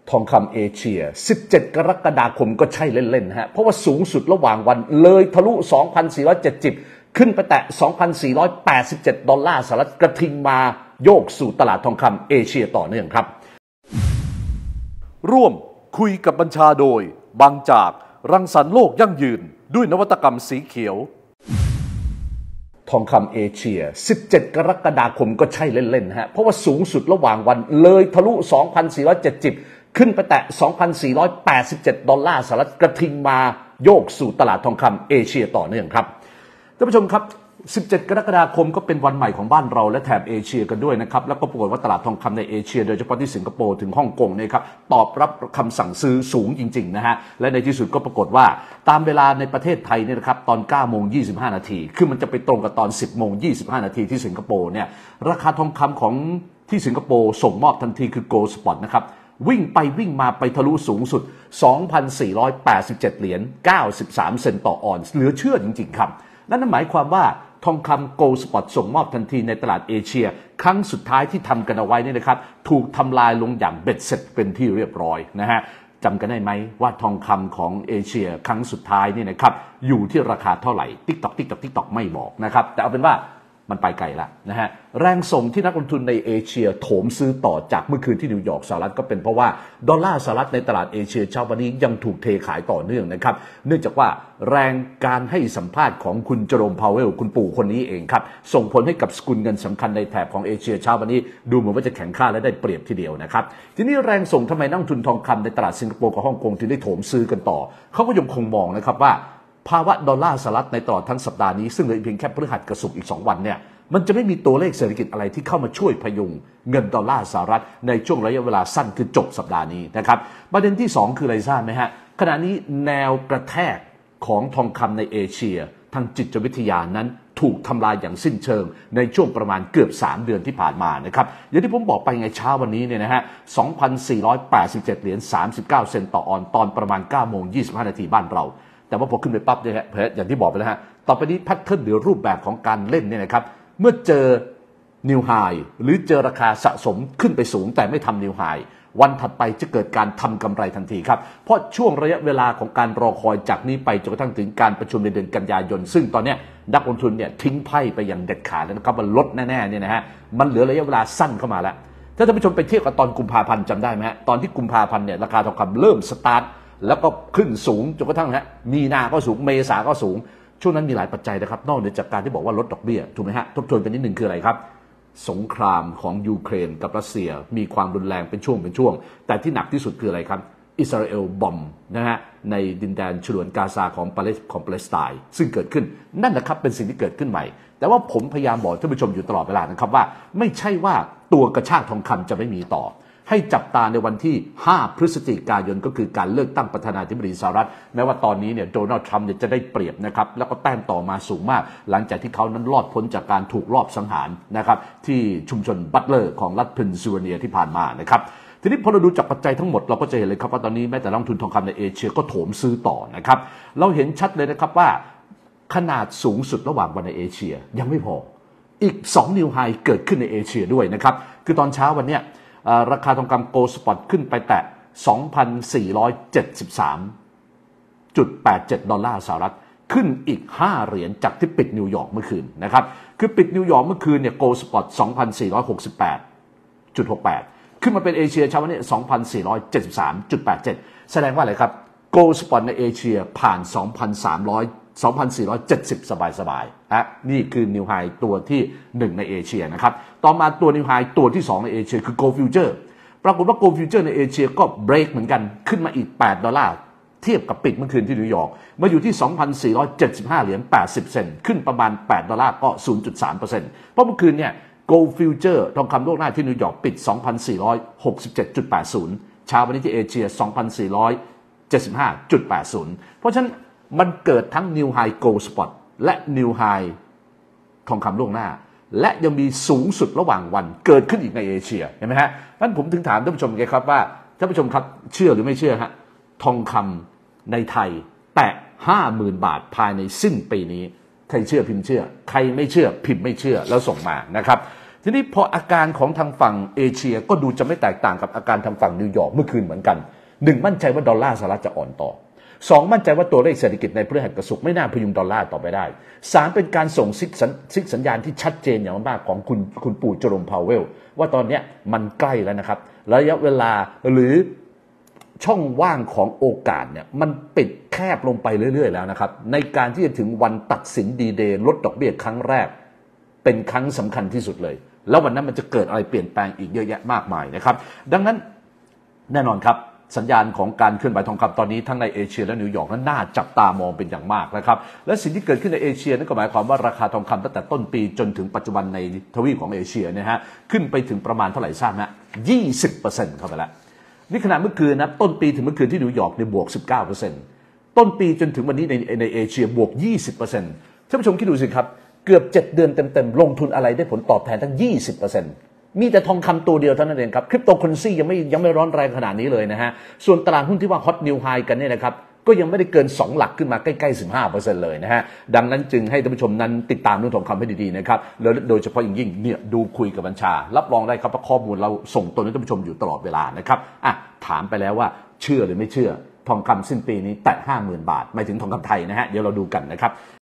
ทองคำเอเชีย17กรกฎาคมก็ใช่เล่นๆฮะเพราะว่าสูงสุดระหว่างวันเลยทะลุ 2,470 ขึ้นไปแตะ 2,487 ดอลลาร์สหรัฐกระทิงมาโยกสู่ตลาดทองคำเอเชียต่อเนื่องครับร่วมคุยกับบัญชาโดยบางจากรังสรรค์โลกยั่งยืนด้วยนวัตกรรมสีเขียวทองคำเอเชีย17กรกฎาคมก็ใช่เล่นๆฮะเพราะว่าสูงสุดระหว่างวันเลยทะลุ 2,470 ขึ้นไปแตะ 2,487 ดอลลาร์สหรัฐกระทิงมาโยกสู่ตลาดทองคำเอเชียต่อเนื่องครับท่านผู้ชมครับ17กรกฎาคมก็เป็นวันใหม่ของบ้านเราและแถบเอเชียกันด้วยนะครับแล้วก็ปรากฏว่าตลาดทองคำในเอเชียโดยเฉพาะที่สิงคโปร์ถึงฮ่องกงเนี่ยครับตอบรับคำสั่งซื้อสูงจริงๆนะฮะและในที่สุดก็ปรากฏว่าตามเวลาในประเทศไทยเนี่ยนะครับตอน9:25 นาทีคือมันจะไปตรงกับตอน 10:25 นาทีที่สิงคโปร์เนี่ยราคาทองคำของที่สิงคโปร์ส่งมอบทันทีคือ Gold Spot นะครับวิ่งไปวิ่งมาไปทะลุสูงสุด 2,487 เหรียญ93 เซนต์ต่อออนซ์เหลือเชื่อจริงๆครับนั่นหมายความว่าทองคำ Gold Spot ส่งมอบทันทีในตลาดเอเชียครั้งสุดท้ายที่ทำกันเอาไว้นี่นะครับถูกทำลายลงอย่างเบ็ดเสร็จเป็นที่เรียบร้อยนะฮะจำกันได้ไหมว่าทองคำของเอเชียครั้งสุดท้ายนี่นะครับอยู่ที่ราคาเท่าไหร่ติ๊กตอกไม่บอกนะครับแต่เอาเป็นว่ามันไปไกลแล้วนะฮะแรงส่งที่นักลงทุนในเอเชียโถมซื้อต่อจากเมื่อคืนที่นิวยอร์กสหรัฐก็เป็นเพราะว่าดอลลาร์สหรัฐในตลาดเอเชียเช้าวันนี้ยังถูกเทขายต่อเนื่องนะครับเนื่องจากว่าแรงการให้สัมภาษณ์ของคุณเจอโรมพาวเวลคุณปู่คนนี้เองครับส่งผลให้กับสกุลเงินสำคัญในแถบของเอเชียเช้าวันนี้ดูเหมือนว่าจะแข็งค่าและได้เปรียบทีเดียวนะครับทีนี้แรงส่งทำไมนักลงทุนทองคำในตลาดสิงคโปร์กับฮ่องกงถึงได้โถมซื้อกันต่อเขาก็ยังคงมองนะครับว่าภาวะดอลลาร์สหรัฐในตลอดทั้งสัปดาห์นี้ซึ่งเหลือเพียงแค่พฤหัสกับศุกร์อีก2 วันเนี่ยมันจะไม่มีตัวเลขเศรษฐกิจอะไรที่เข้ามาช่วยพยุงเงินดอลลาร์สหรัฐในช่วงระยะเวลาสั้นคือจบสัปดาห์นี้นะครับประเด็นที่2คืออะไรทราบไหมฮะขณะนี้แนวกระแทกของทองคำในเอเชียทางจิตวิทยานั้นถูกทำลายอย่างสิ้นเชิงในช่วงประมาณเกือบ3 เดือนที่ผ่านมานะครับอย่างที่ผมบอกไปไงเช้าวันนี้เนี่ยนะฮะ 2,487 เหรียญ39 เซนต์ต่อออนตอนประมาณ9:25 นาทีบ้านเราแต่ว่าพอขึ้นไปปั๊บเนี่ยฮะอย่างที่บอกไปแล้วฮะต่อไปนี้แพทเทิร์นหรือรูปแบบของการเล่นเนี่ยนะครับเมื่อเจอนิวไฮหรือเจอราคาสะสมขึ้นไปสูงแต่ไม่ทำนิวไฮวันถัดไปจะเกิดการทำกำไรทันทีครับเพราะช่วงระยะเวลาของการรอคอยจากนี้ไปจนกระทั่งถึงการประชุมในเดือนกันยายนซึ่งตอนนี้นักลงทุนเนี่ยทิ้งไพ่ไปอย่างเด็ดขาดแล้วนะครับมันลดแน่ๆเนี่ยนะฮะมันเหลือระยะเวลาสั้นเข้ามาแล้วถ้าท่านผู้ชมไปเทียบกับตอนกุมภาพันธ์จำได้ไหมฮะตอนที่กุมภาพันธ์เนี่ยราคาทองคำเริ่มสตาร์ทแล้วก็ขึ้นสูงจนกระทั่งมีนาก็สูงเมษาก็สูงช่วงนั้นมีหลายปัจจัยนะครับนอกจากการที่บอกว่าลดดอกเบี้ยถูกไหมฮะทบทวนกันนิดหนึ่งคืออะไรครับสงครามของยูเครนกับรัสเซียมีความรุนแรงเป็นช่วงแต่ที่หนักที่สุดคืออะไรครับอิสราเอลบอมนะฮะในดินแดนฉนวนกาซาของปาเลสไตน์ซึ่งเกิดขึ้นนั่นนะครับเป็นสิ่งที่เกิดขึ้นใหม่แต่ว่าผมพยายามบอกท่านผู้ชมอยู่ตลอดเวลานะครับว่าไม่ใช่ว่าตัวกระชากทองคำจะไม่มีต่อให้จับตาในวันที่5 พฤศจิกายนก็คือการเลือกตั้งประธานาธิบดีสหรัฐแม้ว่าตอนนี้เนี่ยโดนัลด์ทรัมป์จะได้เปรียบนะครับแล้วก็แต้มต่อมาสูงมากหลังจากที่เขานั้นรอดพ้นจากการถูกลอบสังหารนะครับที่ชุมชนบัตเลอร์ของรัฐเพนซิลเวเนียที่ผ่านมานะครับทีนี้พอเราดูจากปัจจัยทั้งหมดเราก็จะเห็นเลยครับว่าตอนนี้แม้แต่นักลงทุนทองคำในเอเชียก็โถมซื้อต่อนะครับเราเห็นชัดเลยนะครับว่าขนาดสูงสุดระหว่างวันในเอเชียยังไม่พออีก2 นิวไฮเกิดขึ้นในเอเชียด้วยนะครับคือตอนเช้าวันนี้ราคาทองคำโกลด์สปอตขึ้นไปแตะ 2,473.87 ดอลลาร์สหรัฐขึ้นอีก5 เหรียญจากที่ปิดนิวยอร์กเมื่อคืนนะครับคือปิดนิวยอร์กเมื่อคืนเนี่ยโกลด์สปอต 2,468.68 ขึ้นมาเป็นเอเชียเช้าวันนี้ 2,473.87 แสดงว่าอะไรครับโกลด์สปอตในเอเชียผ่าน 2,470 สบายๆนี่คือนิวไฮตัวที่1ในเอเชียนะครับต่อมาตัวนิวไฮตัวที่2ในเอเชียคือ Gold Future ปรากฏว่า Gold Future ในเอเชียก็เบรกเหมือนกันขึ้นมาอีก$8เทียบกับปิดเมื่อคืนที่นิวยอร์กมาอยู่ที่ 2,475 เหรียญ80 เซนต์ขึ้นประมาณ$8ก็ 0.3% เพราะเมื่อคืนเนี่ย Gold Future ทองคำโลกหน้าที่นิวยอร์กปิด 2,467.80 เช้าวันนี้ที่เอเชีย 2,475.80 เพราะฉะนั้นมันเกิดทั้ง New High Gold Spot และ New High ทองคำล่วงหน้าและยังมีสูงสุดระหว่างวันเกิดขึ้นอีกในเอเชียเห็นไหมฮะงั้นผมถึงถามท่านผู้ชมไงครับว่าท่านผู้ชมครับเชื่อหรือไม่เชื่อฮะทองคำในไทยแตะ 50,000 บาทภายในสิ้นปีนี้ใครเชื่อพิมพ์เชื่อใครไม่เชื่อพิมพ์ไม่เชื่อแล้วส่งมานะครับทีนี้พออาการของทางฝั่งเอเชียก็ดูจะไม่แตกต่างกับอาการทางฝั่งนิวยอร์กเมื่อคืนเหมือนกัน1มั่นใจว่าดอลลาร์สหรัฐจะอ่อนต่อ2มั่นใจว่าตัวเลขเศรษฐกิจในพฤหัสศุกร์ไม่น่าพยุงดอลลาร์ต่อไปได้3เป็นการส่งซิกสัญญาณที่ชัดเจนอย่างมากของคุณปู่เจอโรมพาวเวลว่าตอนนี้มันใกล้แล้วนะครับระยะเวลาหรือช่องว่างของโอกาสเนี่ยมันปิดแคบลงไปเรื่อยๆแล้วนะครับในการที่จะถึงวันตัดสินดีเดย์ลดดอกเบี้ยครั้งแรกเป็นครั้งสำคัญที่สุดเลยแล้ววันนั้นมันจะเกิดอะไรเปลี่ยนแปลงอีกเยอะแยะมากมายนะครับดังนั้นแน่นอนครับสัญญาณของการเคลื่อนไหวทองคำตอนนี้ทั้งในเอเชียและนิวยอร์กนั้นน่าจับตามองเป็นอย่างมากนะครับและสิ่งที่เกิดขึ้นในเอเชียนั่นก็หมายความว่าราคาทองคำตั้งแต่ต้นปีจนถึงปัจจุบันในทวีปของเอเชียเนี่ยฮะขึ้นไปถึงประมาณเท่าไหร่ทราบไหม 20% เข้าไปแล้วนี่ขณะเมื่อคืนนะต้นปีถึงเมื่อคืนที่นิวยอร์กเนี่ยบวก 19% ต้นปีจนถึงวันนี้ในเอเชียบวก 20% ท่านผู้ชมคิดดูสิครับเกือบ7 เดือนเต็มๆลงทุนอะไรได้ผลตอบแทนตั้ง 20%มีแต่ทองคำตัวเดียวเท่านั้นเองครับคริปโตเคอเรนซียังไม่ร้อนแรงขนาดนี้เลยนะฮะส่วนตลาดหุ้นที่ว่าฮอตนิวไฮกันเนี่ยนะครับก็ยังไม่ได้เกิน2หลักขึ้นมาใกล้ๆ 15% เลยนะฮะดังนั้นจึงให้ท่านผู้ชมนั้นติดตามเรื่องทองคำให้ดีๆนะครับแล้วโดยเฉพาะอย่างยิ่งเนี่ยดูคุยกับบัญชารับรองได้ครับว่าข้อมูลเราส่งตรงให้ท่านผู้ชมอยู่ตลอดเวลานะครับถามไปแล้วว่าเชื่อหรือไม่เชื่อทองคำสิ้นปีนี้แตะ 50,000 บาทหมายถึงทองคำไทยนะฮะเดี๋ยวเราดูกันนะครับ